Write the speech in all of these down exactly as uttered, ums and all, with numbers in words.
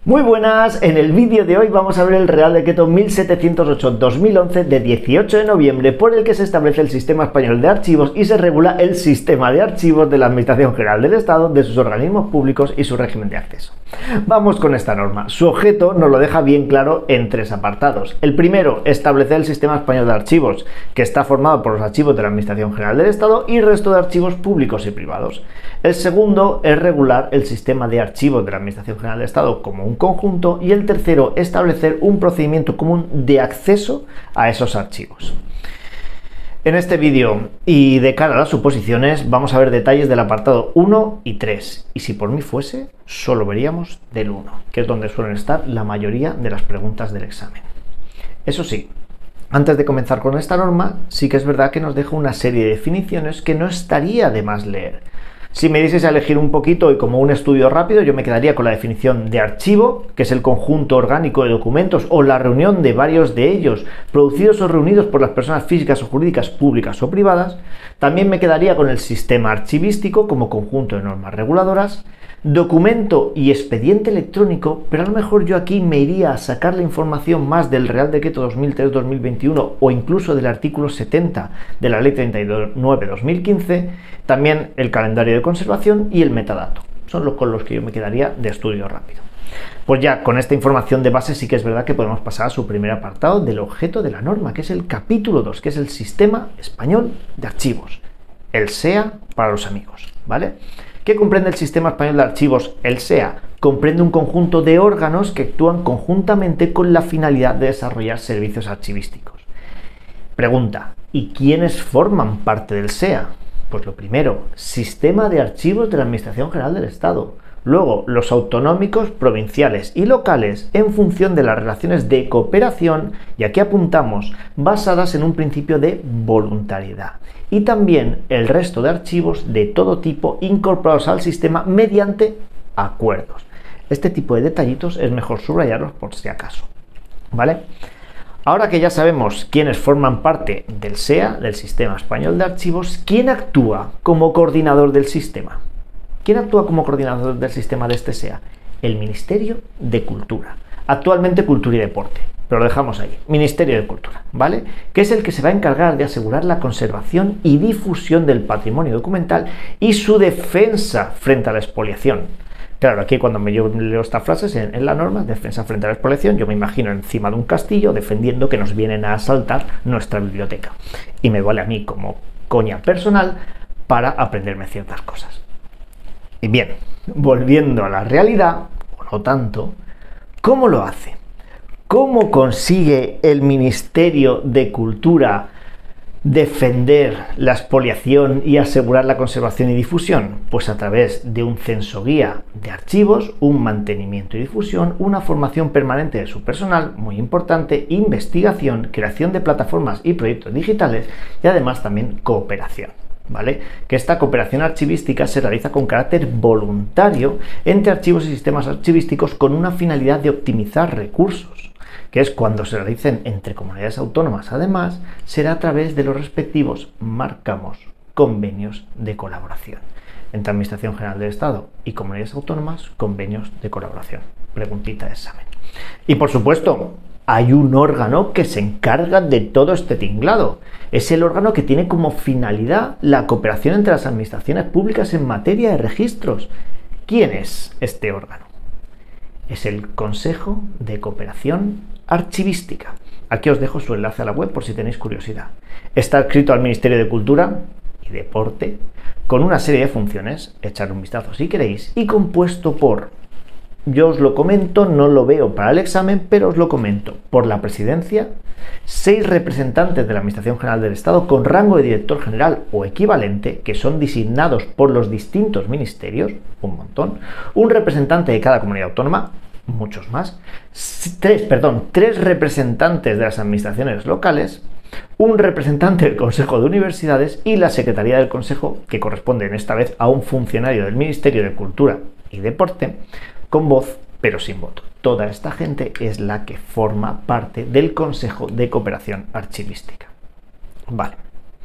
Muy buenas, en el vídeo de hoy vamos a ver el Real Decreto mil setecientos ocho barra dos mil once de dieciocho de noviembre por el que se establece el Sistema Español de Archivos y se regula el sistema de archivos de la Administración General del Estado, de sus organismos públicos y su régimen de acceso. Vamos con esta norma. Su objeto nos lo deja bien claro en tres apartados. El primero, establecer el Sistema Español de Archivos, que está formado por los archivos de la Administración General del Estado y el resto de archivos públicos y privados. El segundo es regular el sistema de archivos de la Administración General del Estado como un conjunto, y el tercero, establecer un procedimiento común de acceso a esos archivos. En este vídeo y de cara a las suposiciones vamos a ver detalles del apartado uno y tres, y si por mí fuese, solo veríamos del uno, que es donde suelen estar la mayoría de las preguntas del examen. Eso sí, antes de comenzar con esta norma, sí que es verdad que nos deja una serie de definiciones que no estaría de más leer. Si me dieses a elegir un poquito y como un estudio rápido, yo me quedaría con la definición de archivo, que es el conjunto orgánico de documentos o la reunión de varios de ellos, producidos o reunidos por las personas físicas o jurídicas públicas o privadas. También me quedaría con el sistema archivístico como conjunto de normas reguladoras, documento y expediente electrónico, pero a lo mejor yo aquí me iría a sacar la información más del Real Decreto dos mil tres barra dos mil veintiuno o incluso del artículo setenta de la Ley treinta y nueve barra dos mil quince, también el calendario de conservación y el metadato. Son los con los que yo me quedaría de estudio rápido. Pues ya con esta información de base sí que es verdad que podemos pasar a su primer apartado del objeto de la norma, que es el capítulo dos, que es el Sistema Español de Archivos, el S E A para los amigos, ¿vale? ¿Qué comprende el Sistema Español de Archivos? El S E A comprende un conjunto de órganos que actúan conjuntamente con la finalidad de desarrollar servicios archivísticos. Pregunta, ¿y quiénes forman parte del S E A? Pues lo primero, Sistema de Archivos de la Administración General del Estado. Luego, los autonómicos, provinciales y locales en función de las relaciones de cooperación, y aquí apuntamos, basadas en un principio de voluntariedad. Y también el resto de archivos de todo tipo incorporados al sistema mediante acuerdos. Este tipo de detallitos es mejor subrayarlos por si acaso, ¿vale? Ahora que ya sabemos quiénes forman parte del S E A, del Sistema Español de Archivos, ¿quién actúa como coordinador del sistema? ¿Quién actúa como coordinador del sistema de este S E A? El Ministerio de Cultura. Actualmente Cultura y Deporte, pero lo dejamos ahí. Ministerio de Cultura, ¿vale? Que es el que se va a encargar de asegurar la conservación y difusión del patrimonio documental y su defensa frente a la expoliación. Claro, aquí cuando me yo leo estas frases en, en la norma, defensa frente a la expoliación, yo me imagino encima de un castillo defendiendo que nos vienen a asaltar nuestra biblioteca. Y me vale a mí como coña personal para aprenderme ciertas cosas. Y bien, volviendo a la realidad, o no tanto, ¿cómo lo hace? ¿Cómo consigue el Ministerio de Cultura defender la expoliación y asegurar la conservación y difusión? Pues a través de un censo guía de archivos, un mantenimiento y difusión, una formación permanente de su personal, muy importante, investigación, creación de plataformas y proyectos digitales y además también cooperación, ¿vale? Que esta cooperación archivística se realiza con carácter voluntario entre archivos y sistemas archivísticos con una finalidad de optimizar recursos, que es cuando se realicen entre comunidades autónomas. Además, será a través de los respectivos, marcamos, convenios de colaboración. Entre Administración General del Estado y comunidades autónomas, convenios de colaboración. Preguntita de examen. Y por supuesto, hay un órgano que se encarga de todo este tinglado. Es el órgano que tiene como finalidad la cooperación entre las administraciones públicas en materia de registros. ¿Quién es este órgano? Es el Consejo de Cooperación Archivística. Aquí os dejo su enlace a la web por si tenéis curiosidad. Está adscrito al Ministerio de Cultura y Deporte, con una serie de funciones, echar un vistazo si queréis, y compuesto por, yo os lo comento, no lo veo para el examen, pero os lo comento, por la presidencia, seis representantes de la Administración General del Estado con rango de director general o equivalente, que son designados por los distintos ministerios, un montón, un representante de cada comunidad autónoma, muchos más, tres, perdón, tres representantes de las administraciones locales, un representante del Consejo de Universidades y la Secretaría del Consejo, que corresponde en esta vez a un funcionario del Ministerio de Cultura y Deporte, con voz pero sin voto. Toda esta gente es la que forma parte del Consejo de Cooperación Archivística. Vale.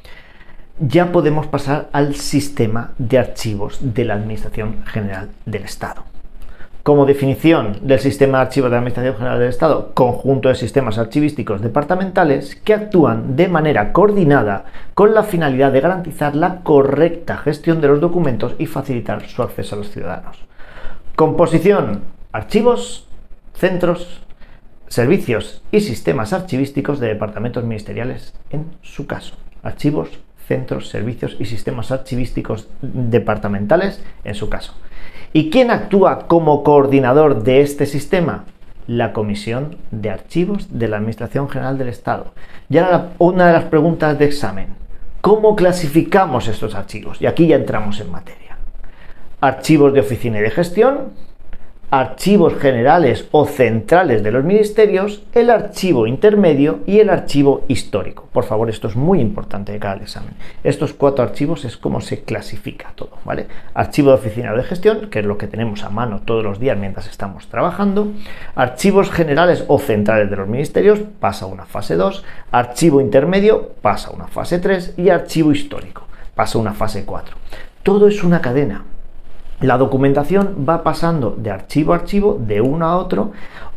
Ya podemos pasar al sistema de archivos de la Administración General del Estado. Como definición del sistema de archivos de la Administración General del Estado, conjunto de sistemas archivísticos departamentales que actúan de manera coordinada con la finalidad de garantizar la correcta gestión de los documentos y facilitar su acceso a los ciudadanos. Composición: archivos, centros, servicios y sistemas archivísticos de departamentos ministeriales en su caso. Archivos, centros, servicios y sistemas archivísticos departamentales en su caso. ¿Y quién actúa como coordinador de este sistema? La Comisión de Archivos de la Administración General del Estado. Y ahora una de las preguntas de examen: ¿cómo clasificamos estos archivos? Y aquí ya entramos en materia. Archivos de oficina y de gestión, archivos generales o centrales de los ministerios, el archivo intermedio y el archivo histórico. Por favor, esto es muy importante de cara al examen. Estos cuatro archivos es como se clasifica todo, ¿vale? Archivo de oficina o de gestión, que es lo que tenemos a mano todos los días mientras estamos trabajando. Archivos generales o centrales de los ministerios, pasa a una fase dos. Archivo intermedio, pasa a una fase tres. Y archivo histórico, pasa a una fase cuatro. Todo es una cadena. La documentación va pasando de archivo a archivo, de uno a otro,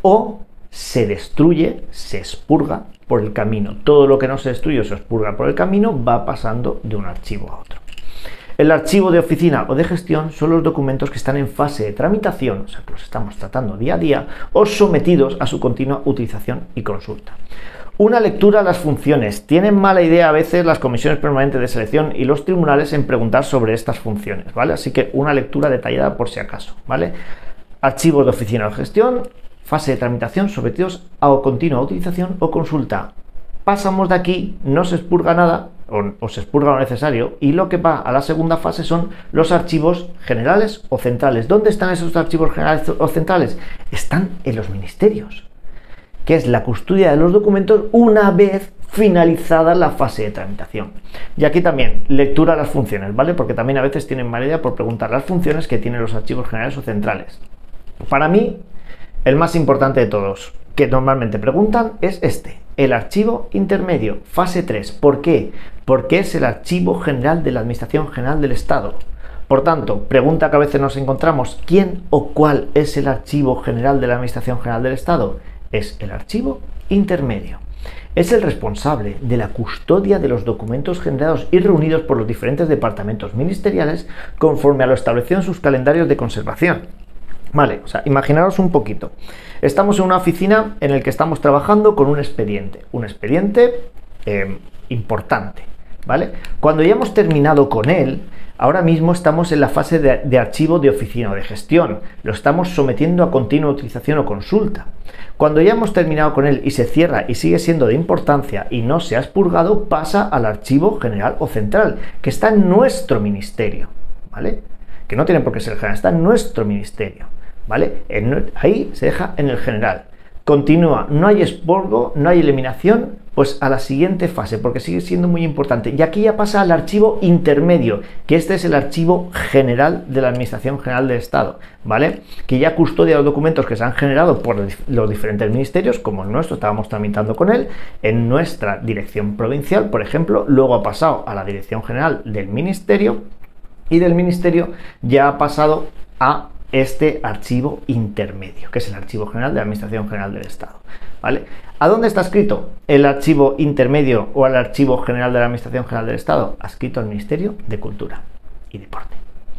o se destruye, se expurga por el camino. Todo lo que no se destruye o se expurga por el camino va pasando de un archivo a otro. El archivo de oficina o de gestión son los documentos que están en fase de tramitación, o sea que los estamos tratando día a día, o sometidos a su continua utilización y consulta. Una lectura a las funciones. Tienen mala idea a veces las comisiones permanentes de selección y los tribunales en preguntar sobre estas funciones, ¿vale? Así que una lectura detallada por si acaso, ¿vale? Archivos de oficina o gestión, fase de tramitación, sometidos a continua utilización o consulta. Pasamos de aquí, no se expurga nada, o, o se expurga lo necesario, y lo que va a la segunda fase son los archivos generales o centrales. ¿Dónde están esos archivos generales o centrales? Están en los ministerios, que es la custodia de los documentos una vez finalizada la fase de tramitación. Y aquí también, lectura a las funciones, ¿vale? Porque también a veces tienen mala idea por preguntar las funciones que tienen los archivos generales o centrales. Para mí, el más importante de todos, que normalmente preguntan, es este, el archivo intermedio, fase tres. ¿Por qué? Porque es el archivo general de la Administración General del Estado. Por tanto, pregunta que a veces nos encontramos, ¿quién o cuál es el archivo general de la Administración General del Estado? Es el archivo intermedio. Es el responsable de la custodia de los documentos generados y reunidos por los diferentes departamentos ministeriales conforme a lo establecido en sus calendarios de conservación. Vale, o sea, imaginaros un poquito. Estamos en una oficina en la que estamos trabajando con un expediente. Un expediente eh, importante, ¿vale? Cuando ya hemos terminado con él, ahora mismo estamos en la fase de, de archivo de oficina o de gestión. Lo estamos sometiendo a continua utilización o consulta. Cuando ya hemos terminado con él y se cierra y sigue siendo de importancia y no se ha expurgado, pasa al archivo general o central, que está en nuestro ministerio, ¿vale? Que no tiene por qué ser general, está en nuestro ministerio, ¿vale? En, ahí se deja en el general. Continúa, no hay expurgo, no hay eliminación, pues a la siguiente fase, porque sigue siendo muy importante. Y aquí ya pasa al archivo intermedio, que este es el archivo general de la Administración General del Estado, ¿vale? Que ya custodia los documentos que se han generado por los diferentes ministerios, como el nuestro, estábamos tramitando con él, en nuestra dirección provincial, por ejemplo, luego ha pasado a la Dirección General del Ministerio, y del Ministerio ya ha pasado a este archivo intermedio, que es el archivo general de la Administración General del Estado, ¿vale? ¿A dónde está escrito el archivo intermedio o el archivo general de la Administración General del Estado? Adscrito al Ministerio de Cultura y Deporte.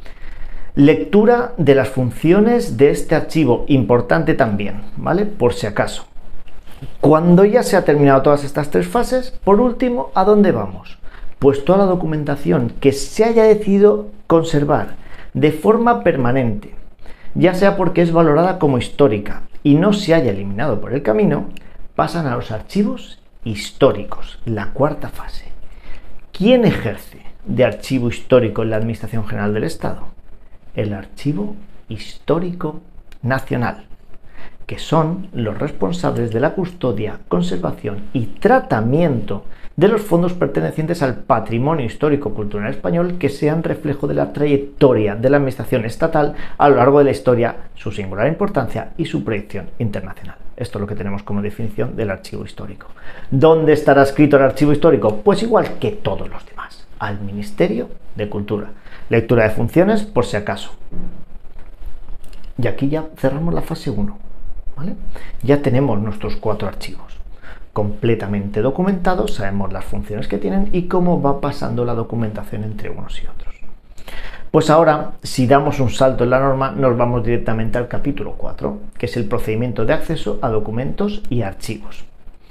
Lectura de las funciones de este archivo, importante también, ¿vale? Por si acaso. Cuando ya se ha terminado todas estas tres fases, por último, ¿a dónde vamos? Pues toda la documentación que se haya decidido conservar de forma permanente, ya sea porque es valorada como histórica y no se haya eliminado por el camino, pasan a los archivos históricos, la cuarta fase. ¿Quién ejerce de archivo histórico en la Administración General del Estado? El Archivo Histórico Nacional, que son los responsables de la custodia, conservación y tratamiento de los fondos pertenecientes al patrimonio histórico-cultural español que sean reflejo de la trayectoria de la administración estatal a lo largo de la historia, su singular importancia y su proyección internacional. Esto es lo que tenemos como definición del archivo histórico. ¿Dónde estará escrito el archivo histórico? Pues igual que todos los demás, al Ministerio de Cultura. Lectura de funciones, por si acaso. Y aquí ya cerramos la fase uno, ¿vale? Ya tenemos nuestros cuatro archivos completamente documentados, sabemos las funciones que tienen y cómo va pasando la documentación entre unos y otros. Pues ahora, si damos un salto en la norma, nos vamos directamente al capítulo cuatro, que es el procedimiento de acceso a documentos y archivos.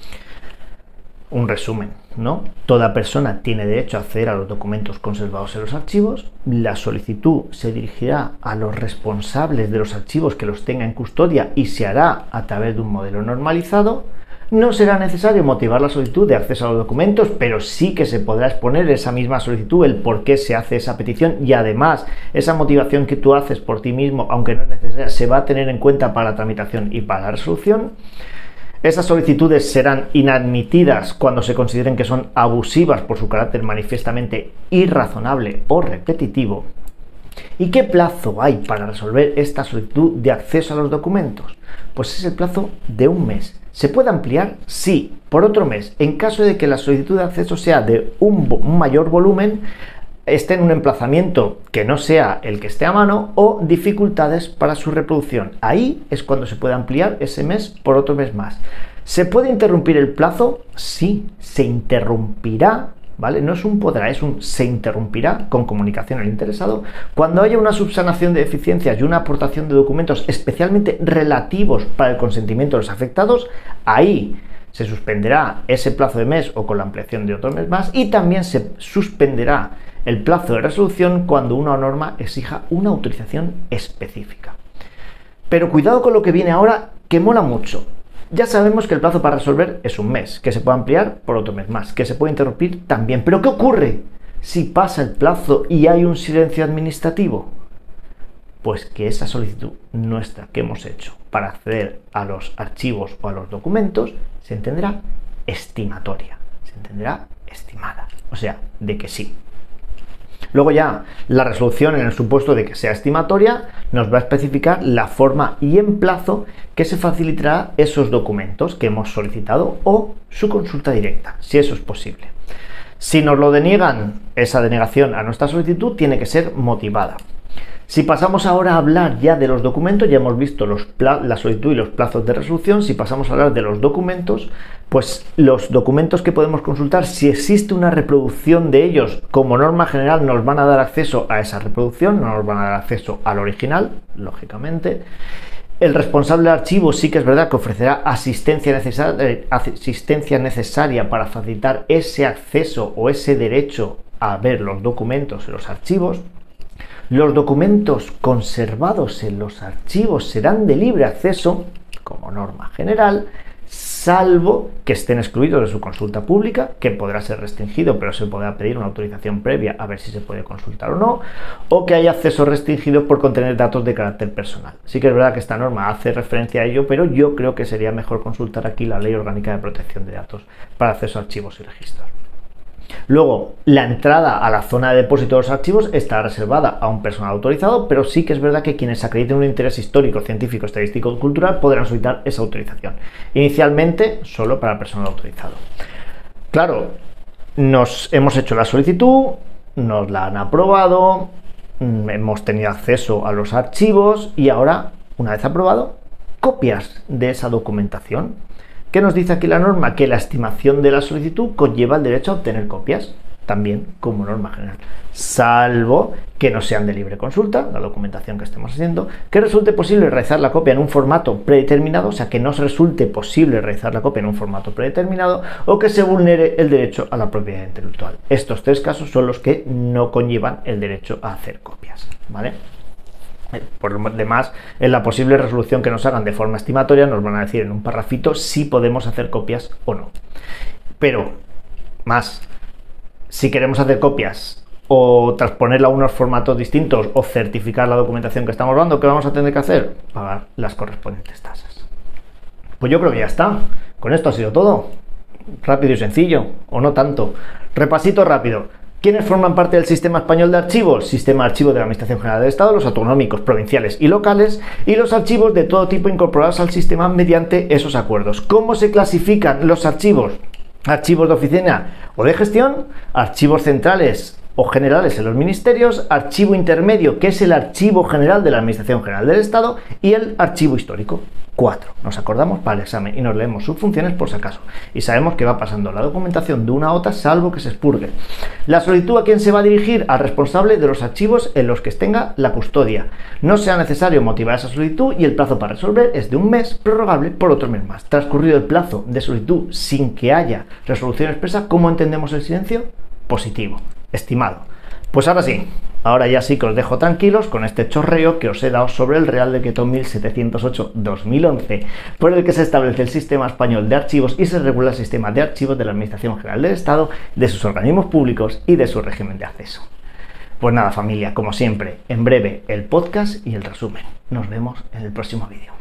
Un resumen, ¿no? Toda persona tiene derecho a acceder a los documentos conservados en los archivos. La solicitud se dirigirá a los responsables de los archivos que los tengan en custodia y se hará a través de un modelo normalizado. No será necesario motivar la solicitud de acceso a los documentos, pero sí que se podrá exponer esa misma solicitud, el por qué se hace esa petición, y además esa motivación que tú haces por ti mismo, aunque no es necesaria, se va a tener en cuenta para la tramitación y para la resolución. Esas solicitudes serán inadmitidas cuando se consideren que son abusivas por su carácter manifiestamente irrazonable o repetitivo. ¿Y qué plazo hay para resolver esta solicitud de acceso a los documentos? Pues es el plazo de un mes. ¿Se puede ampliar? Sí, por otro mes. En caso de que la solicitud de acceso sea de un, un mayor volumen, esté en un emplazamiento que no sea el que esté a mano o dificultades para su reproducción. Ahí es cuando se puede ampliar ese mes por otro mes más. ¿Se puede interrumpir el plazo? Sí, se interrumpirá, ¿vale? No es un podrá, es un se interrumpirá con comunicación al interesado cuando haya una subsanación de deficiencias y una aportación de documentos especialmente relativos para el consentimiento de los afectados. Ahí se suspenderá ese plazo de mes o con la ampliación de otro mes más, y también se suspenderá el plazo de resolución cuando una norma exija una autorización específica. Pero cuidado con lo que viene ahora, que mola mucho. Ya sabemos que el plazo para resolver es un mes, que se puede ampliar por otro mes más, que se puede interrumpir también. ¿Pero qué ocurre si pasa el plazo y hay un silencio administrativo? Pues que esa solicitud nuestra que hemos hecho para acceder a los archivos o a los documentos se entenderá estimatoria, se entenderá estimada, o sea, de que sí. Luego ya la resolución, en el supuesto de que sea estimatoria, nos va a especificar la forma y en plazo que se facilitará esos documentos que hemos solicitado o su consulta directa, si eso es posible. Si nos lo deniegan, esa denegación a nuestra solicitud tiene que ser motivada. Si pasamos ahora a hablar ya de los documentos, ya hemos visto los la solicitud y los plazos de resolución. Si pasamos a hablar de los documentos, pues los documentos que podemos consultar, si existe una reproducción de ellos, como norma general nos van a dar acceso a esa reproducción, no nos van a dar acceso al original, lógicamente. El responsable del archivo sí que es verdad que ofrecerá asistencia necesaria, asistencia necesaria para facilitar ese acceso o ese derecho a ver los documentos en los archivos. Los documentos conservados en los archivos serán de libre acceso, como norma general, salvo que estén excluidos de su consulta pública, que podrá ser restringido, pero se podrá pedir una autorización previa a ver si se puede consultar o no, o que haya acceso restringido por contener datos de carácter personal. Sí que es verdad que esta norma hace referencia a ello, pero yo creo que sería mejor consultar aquí la Ley Orgánica de Protección de Datos para acceso a archivos y registros. Luego, la entrada a la zona de depósito de los archivos está reservada a un personal autorizado, pero sí que es verdad que quienes acrediten un interés histórico, científico, estadístico o cultural podrán solicitar esa autorización. Inicialmente, solo para el personal autorizado. Claro, nos hemos hecho la solicitud, nos la han aprobado, hemos tenido acceso a los archivos y ahora, una vez aprobado, copias de esa documentación. ¿Qué nos dice aquí la norma? Que la estimación de la solicitud conlleva el derecho a obtener copias, también como norma general, salvo que no sean de libre consulta, la documentación que estemos haciendo, que resulte posible realizar la copia en un formato predeterminado, o sea, que no resulte posible realizar la copia en un formato predeterminado, o que se vulnere el derecho a la propiedad intelectual. Estos tres casos son los que no conllevan el derecho a hacer copias, ¿vale? Por lo demás, en la posible resolución que nos hagan de forma estimatoria nos van a decir en un parrafito si podemos hacer copias o no. Pero, más, si queremos hacer copias o transponerla a unos formatos distintos o certificar la documentación que estamos dando, ¿qué vamos a tener que hacer? Pagar las correspondientes tasas. Pues yo creo que ya está. Con esto ha sido todo. Rápido y sencillo, o no tanto. Repasito rápido. ¿Quiénes forman parte del Sistema Español de Archivos? Sistema de Archivos de la Administración General del Estado, los autonómicos, provinciales y locales, y los archivos de todo tipo incorporados al sistema mediante esos acuerdos. ¿Cómo se clasifican los archivos? Archivos de oficina o de gestión, archivos centrales o generales en los ministerios, archivo intermedio, que es el archivo general de la Administración General del Estado, y el archivo histórico. Cuatro. Nos acordamos para el examen y nos leemos sus funciones por si acaso. Y sabemos que va pasando la documentación de una a otra salvo que se expurgue. La solicitud, ¿a quién se va a dirigir? Al responsable de los archivos en los que tenga la custodia. No sea necesario motivar esa solicitud y el plazo para resolver es de un mes, prorrogable por otro mes más. Transcurrido el plazo de solicitud sin que haya resolución expresa, ¿cómo entendemos el silencio? Positivo. Estimado. Pues ahora sí, ahora ya sí que os dejo tranquilos con este chorreo que os he dado sobre el Real Decreto mil setecientos ocho barra dos mil once, por el que se establece el Sistema Español de Archivos y se regula el sistema de archivos de la Administración General del Estado, de sus organismos públicos y de su régimen de acceso. Pues nada, familia, como siempre, en breve el podcast y el resumen. Nos vemos en el próximo vídeo.